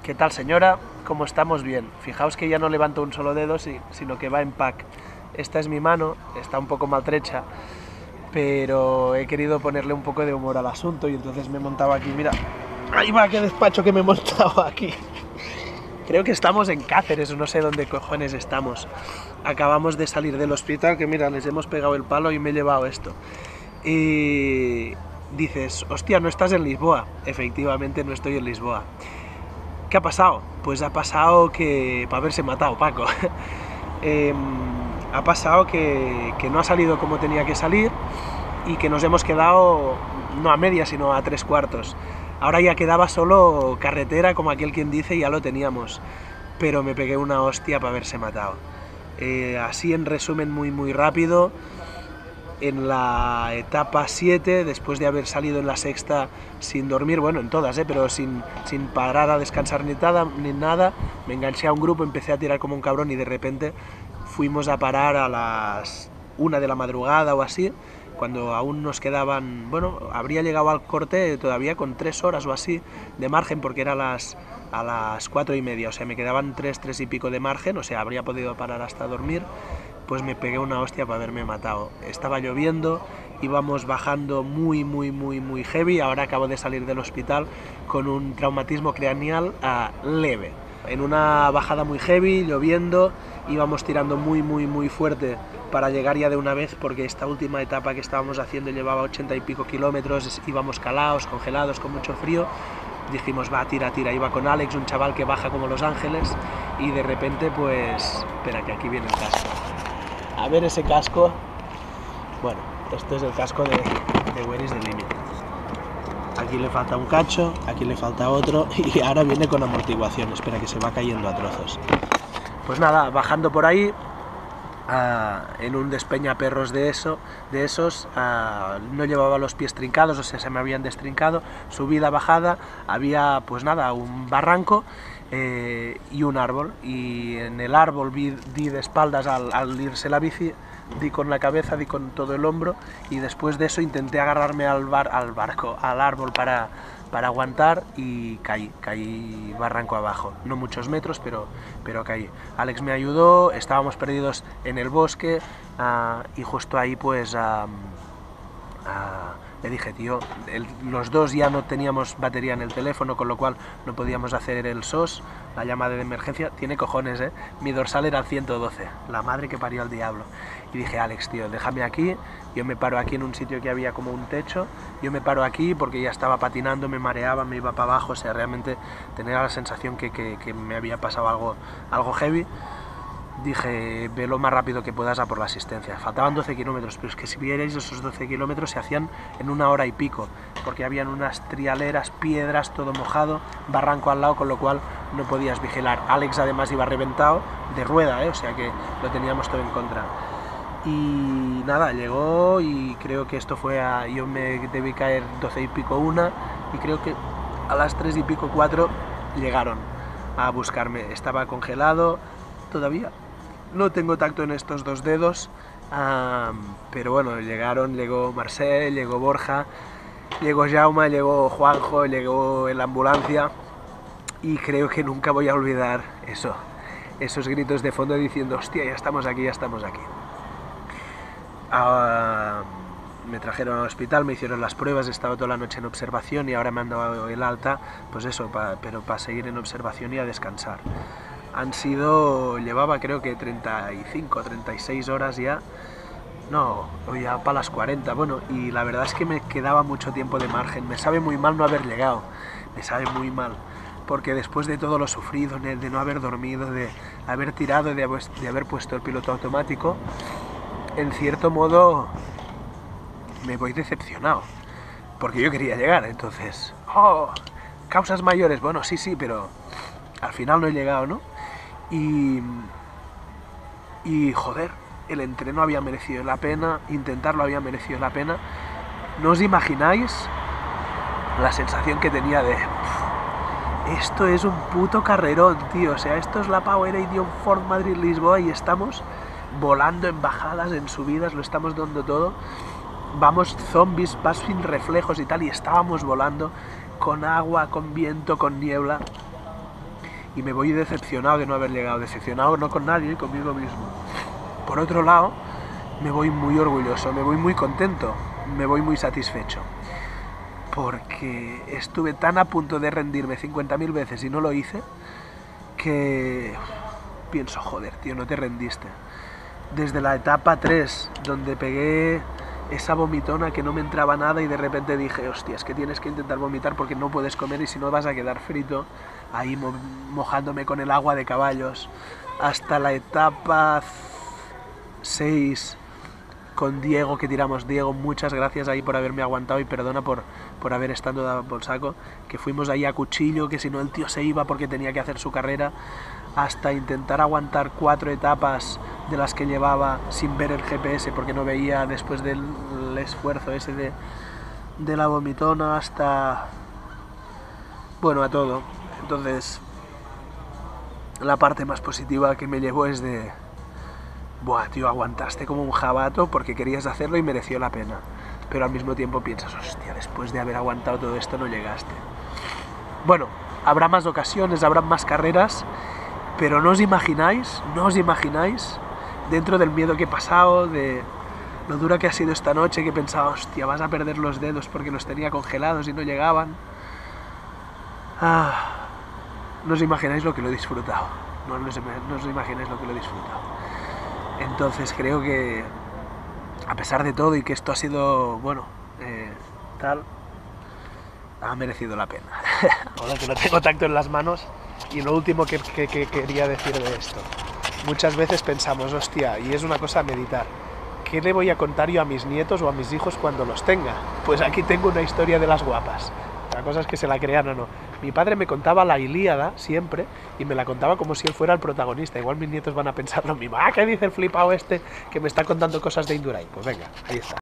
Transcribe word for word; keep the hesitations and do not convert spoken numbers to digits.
¿Qué tal, señora? ¿Cómo estamos? Bien. Fijaos que ya no levanto un solo dedo, sino que va en pack. Esta es mi mano, está un poco maltrecha, pero he querido ponerle un poco de humor al asunto y entonces me he montado aquí, mira. ¡Ahí va, qué despacho que me he montado aquí! Creo que estamos en Cáceres, no sé dónde cojones estamos. Acabamos de salir del hospital, que mira, les hemos pegado el palo y me he llevado esto. Y dices, hostia, no estás en Lisboa. Efectivamente no estoy en Lisboa. ¿Qué ha pasado? Pues ha pasado que... para haberse matado, Paco. eh, ha pasado que, que no ha salido como tenía que salir y que nos hemos quedado no a media, sino a tres cuartos. Ahora ya quedaba solo carretera, como aquel quien dice, y ya lo teníamos. Pero me pegué una hostia para haberse matado. Eh, así en resumen muy muy rápido, en la etapa siete, después de haber salido en la sexta sin dormir, bueno, en todas, ¿eh? pero sin, sin parar a descansar ni nada, ni nada, me enganché a un grupo, empecé a tirar como un cabrón y de repente fuimos a parar a las una de la madrugada o así, cuando aún nos quedaban, bueno, habría llegado al corte todavía con tres horas o así de margen, porque era a las, a las cuatro y media, o sea, me quedaban tres, tres y pico de margen, o sea, habría podido parar hasta dormir. Pues me pegué una hostia para haberme matado. Estaba lloviendo, íbamos bajando muy, muy, muy, muy heavy. Ahora acabo de salir del hospital con un traumatismo craneal uh, leve. En una bajada muy heavy, lloviendo, íbamos tirando muy, muy, muy fuerte para llegar ya de una vez, porque esta última etapa que estábamos haciendo llevaba ochenta y pico kilómetros, íbamos calados, congelados, con mucho frío. Dijimos, va, tira, tira. Iba con Alex, un chaval que baja como Los Ángeles, y de repente, pues... espera, que aquí viene el casco. A ver ese casco. Bueno, este es el casco de, de Where is the Limit. Aquí le falta un cacho, aquí le falta otro y ahora viene con amortiguación. Espera, que se va cayendo a trozos. Pues nada, bajando por ahí, uh, en un despeñaperros de, eso, de esos, uh, no llevaba los pies trincados, o sea, se me habían destrincado. Subida, bajada, había pues nada, un barranco. Eh, y un árbol, y en el árbol vi, di de espaldas al, al irse la bici, di con la cabeza, di con todo el hombro, y después de eso intenté agarrarme al, bar, al barco, al árbol para, para aguantar, y caí, caí barranco abajo, no muchos metros, pero, pero caí. Alex me ayudó, estábamos perdidos en el bosque, uh, y justo ahí pues... Uh, uh, le dije, tío, el, los dos ya no teníamos batería en el teléfono, con lo cual no podíamos hacer el S O S, la llamada de emergencia. Tiene cojones, ¿eh? Mi dorsal era el ciento doce, la madre que parió al diablo. Y dije, Alex, tío, déjame aquí, yo me paro aquí en un sitio que había como un techo, yo me paro aquí porque ya estaba patinando, me mareaba, me iba para abajo, o sea, realmente tenía la sensación que, que, que me había pasado algo, algo heavy. Dije, ve lo más rápido que puedas a por la asistencia. Faltaban doce kilómetros, pero es que si vierais esos doce kilómetros se hacían en una hora y pico, porque habían unas trialeras, piedras, todo mojado, barranco al lado, con lo cual no podías vigilar. Alex además iba reventado de rueda, ¿eh? O sea que lo teníamos todo en contra. Y nada, llegó y creo que esto fue a... yo me debí caer doce y pico una, y creo que a las tres y pico cuatro llegaron a buscarme. Estaba congelado todavía. No tengo tacto en estos dos dedos, um, pero bueno, llegaron, llegó Marcel, llegó Borja, llegó Jaume, llegó Juanjo, llegó en la ambulancia, y creo que nunca voy a olvidar eso, esos gritos de fondo diciendo, hostia, ya estamos aquí, ya estamos aquí. Uh, me trajeron al hospital, me hicieron las pruebas, he estado toda la noche en observación y ahora me han dado el alta, pues eso, pa, pero para seguir en observación y a descansar. Han sido, llevaba creo que treinta y cinco, treinta y seis horas ya, no, ya para las cuarenta, bueno, y la verdad es que me quedaba mucho tiempo de margen. Me sabe muy mal no haber llegado, me sabe muy mal, porque después de todo lo sufrido, de, de no haber dormido, de haber tirado, de haber, de haber puesto el piloto automático, en cierto modo me voy decepcionado, porque yo quería llegar, entonces, oh, causas mayores, bueno, sí, sí, pero al final no he llegado, ¿no? Y, y joder, el entreno había merecido la pena, intentarlo había merecido la pena. No os imagináis la sensación que tenía de... esto es un puto carrerón, tío. O sea, esto es la Powerade de un Ford Madrid-Lisboa y estamos volando en bajadas, en subidas, lo estamos dando todo. Vamos zombies, vas sin reflejos y tal, y estábamos volando con agua, con viento, con niebla. y me voy decepcionado de no haber llegado, decepcionado no con nadie, conmigo mismo. Por otro lado, me voy muy orgulloso, me voy muy contento, me voy muy satisfecho, porque estuve tan a punto de rendirme cincuenta mil veces y no lo hice, que pienso, joder, tío, no te rendiste. Desde la etapa tres, donde pegué esa vomitona que no me entraba nada y de repente dije, hostia, es que tienes que intentar vomitar porque no puedes comer y si no vas a quedar frito, ahí mo mojándome con el agua de caballos, hasta la etapa seis con Diego, que tiramos. Diego, muchas gracias ahí por haberme aguantado y perdona por, por haber estado dado por saco, que fuimos ahí a cuchillo, que si no el tío se iba porque tenía que hacer su carrera, hasta intentar aguantar cuatro etapas de las que llevaba sin ver el G P S porque no veía después del esfuerzo ese de, de la vomitona, hasta... bueno, a todo. Entonces, la parte más positiva que me llevó es de... buah, tío, aguantaste como un jabato porque querías hacerlo y mereció la pena. Pero al mismo tiempo piensas, hostia, después de haber aguantado todo esto no llegaste. Bueno, habrá más ocasiones, habrá más carreras, pero no os imagináis, no os imagináis, dentro del miedo que he pasado, de lo dura que ha sido esta noche, que he pensado, hostia, vas a perder los dedos porque los tenía congelados y no llegaban. Ah, no os imagináis lo que lo he disfrutado, no, no, os, no os imagináis lo que lo he disfrutado. Entonces creo que, a pesar de todo y que esto ha sido, bueno, eh, tal, ha merecido la pena. Ahora que no tengo tacto en las manos. Y lo último que, que, que quería decir de esto. Muchas veces pensamos, hostia, y es una cosa a meditar, ¿qué le voy a contar yo a mis nietos o a mis hijos cuando los tenga? Pues aquí tengo una historia de las guapas. La cosa es que se la crean o no. Mi padre me contaba la Ilíada siempre y me la contaba como si él fuera el protagonista. Igual mis nietos van a pensar lo mismo. Ah, ¿qué dice el flipado este que me está contando cosas de Indurain? Pues venga, ahí está.